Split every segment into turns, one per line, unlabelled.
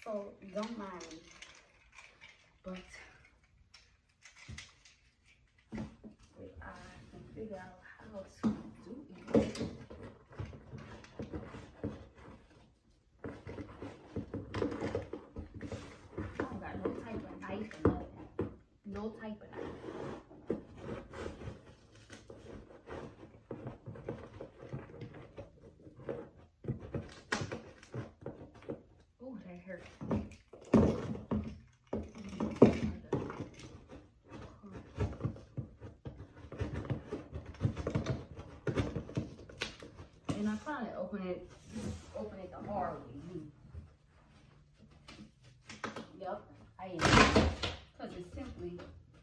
so don't mind me. But I can figure out how to do it. I don't got no type of knife or nothing. No type of knife. Oh, that hurt. And I finally open it the hard way. Yep, I am. Because it's simply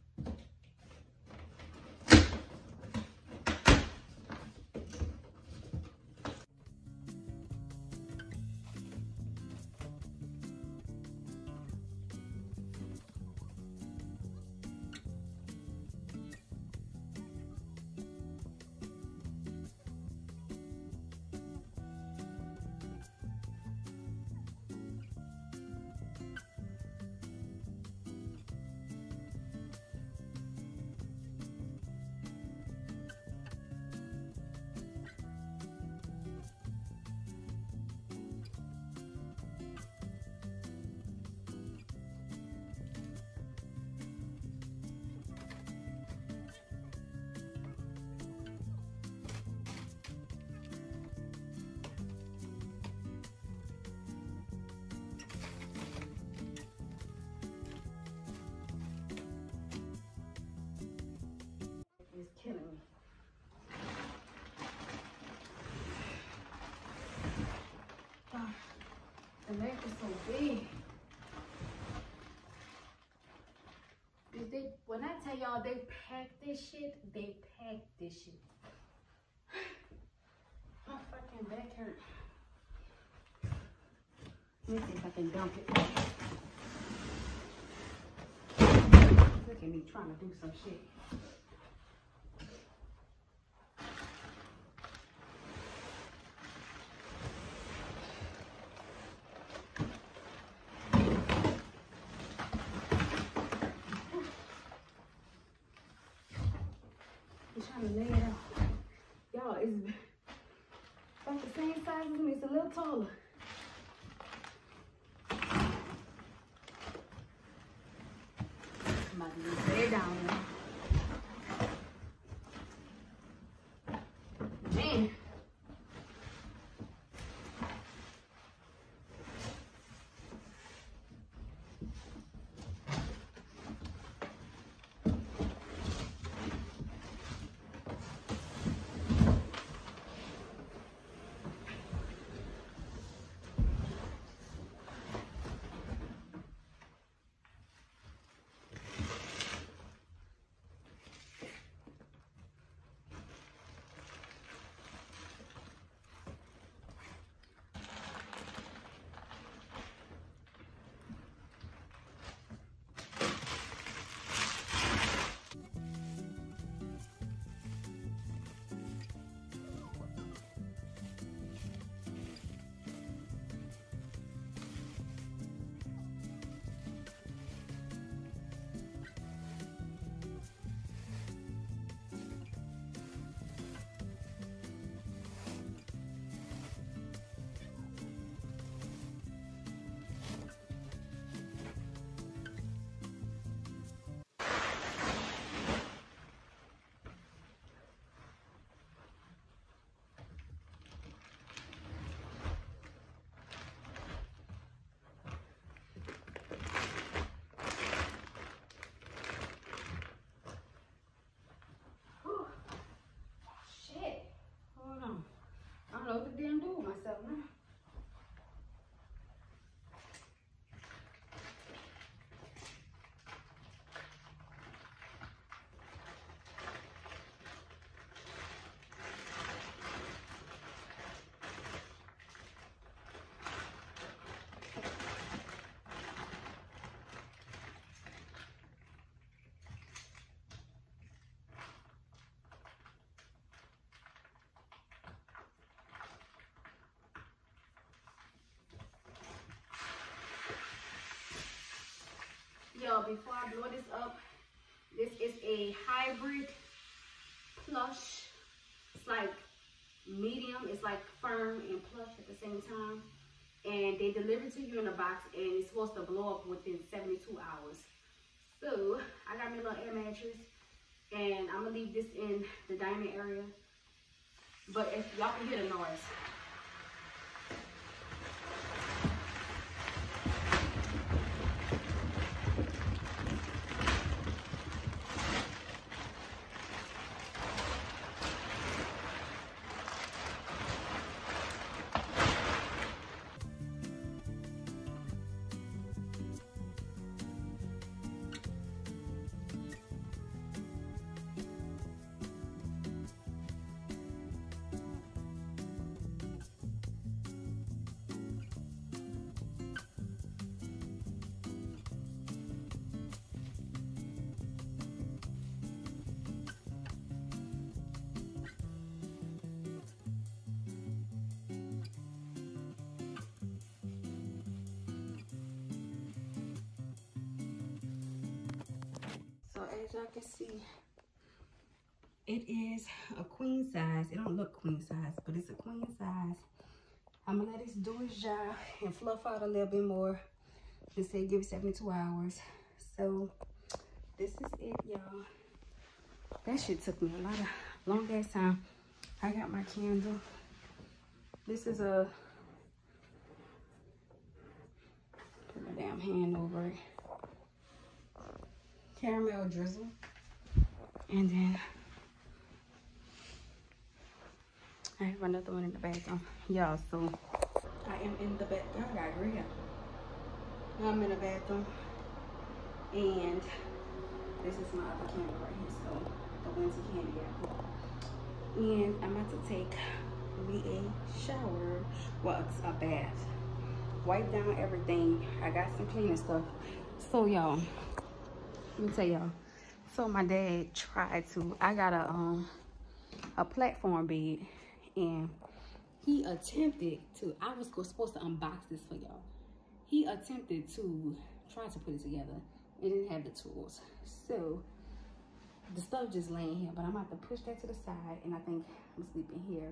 it's killing me. Ah, the neck is so big. When I tell y'all they pack this shit, they pack this shit. My fucking back hurt. Let me see if I can dump it. Look at me trying to do some shit. Trying to lay it out. Y'all, it's about the same size as me. It's a little taller. I'm about to just lay it down now. Man. y'all, before I blow this up, this is a hybrid plush. It's like medium, it's like firm and plush at the same time. And they deliver to you in a box, and it's supposed to blow up within 72 hours. So I got me a little air mattress, and I'm gonna leave this in the dining area. But if y'all can hear the noise. So as y'all can see, it is a queen size. It don't look queen size, but it's a queen size. I'm gonna let this do its job and fluff out a little bit more. They say give it 72 hours. So this is it, y'all. That shit took me a lot of long ass time. I got my candle. This is a, put my damn hand over it. Caramel drizzle. And then I have another one in the bathroom. Y'all, so I am in the bathroom. I got great. I'm in the bathroom. And this is my other candle right here. So the winter candy apple. And I'm about to take me a shower. Well, it's a bath. Wipe down everything. I got some cleaning stuff. So y'all, let me tell y'all. So my dad tried to, I got a platform bed, and he attempted to, I was supposed to unbox this for y'all. He attempted to try to put it together. It didn't have the tools. So the stuff just laying here, but I'm about to push that to the side, and I think I'm sleeping here.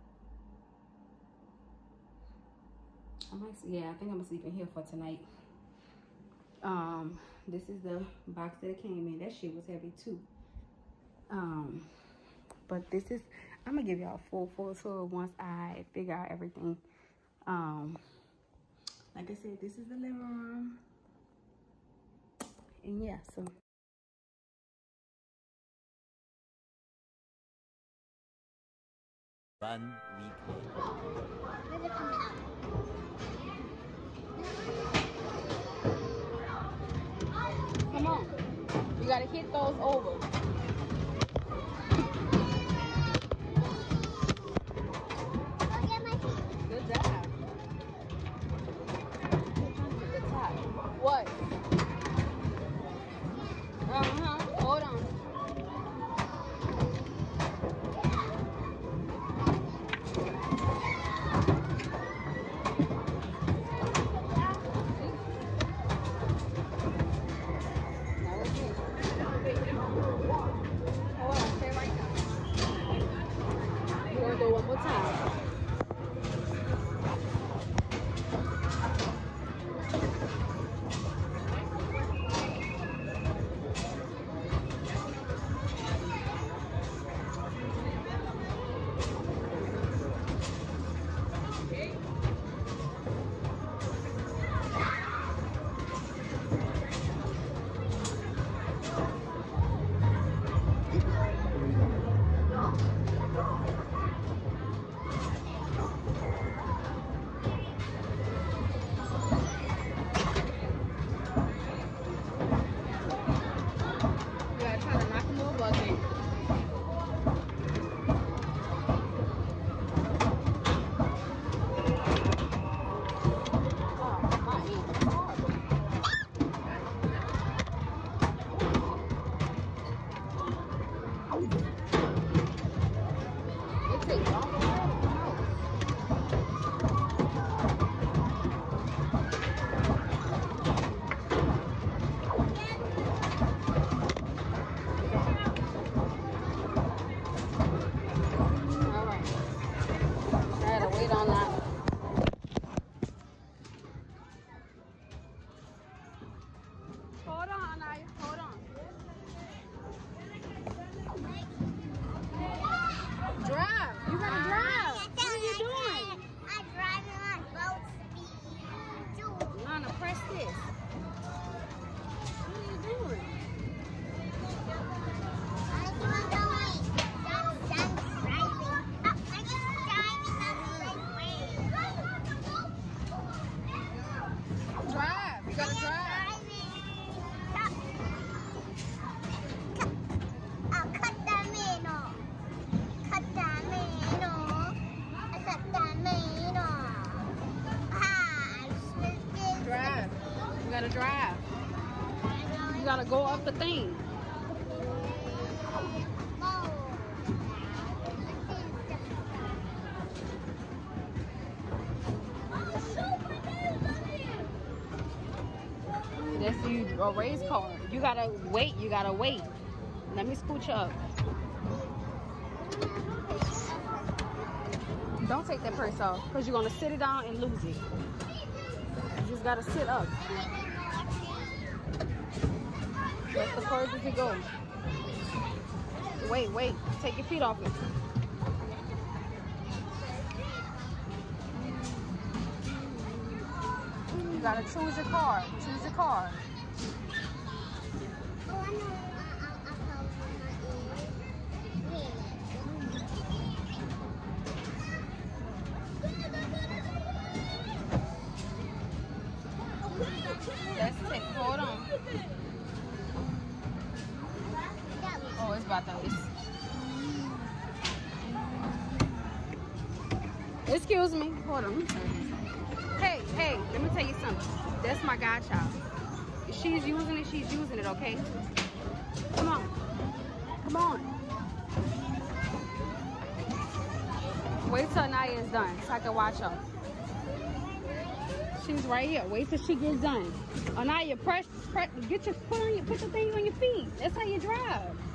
Yeah, I think I'm gonna sleep in here for tonight. This is the box that it came in. That shit was heavy too. But this is, I'm gonna give y'all a full tour once I figure out everything. Like I said, this is the living room. And yeah, so.
One week later.
Come on. You gotta hit those over. Good job. Good job. What? Hold on. this? What are you doing? Drive. You gotta drive. Drive. You gotta drive. You gotta go up the thing. That's you a race car. You gotta wait. You gotta wait. Let me scooch up. Don't take that purse off because you're gonna sit it down and lose it. You just gotta sit up. That's the furthest it goes. Wait, wait. Take your feet off it. You gotta choose your car. Choose your car. Let's take, hold on. Oh, it's about to, excuse me, hold on. Hey, hey, let me tell you something. That's my godchild. If she's using it, she's using it, okay? Come on. Come on. Wait till Anaya is done so I can watch her. She's right here. Wait till she gets done. Anaya, put the thing on your feet. That's how you drive.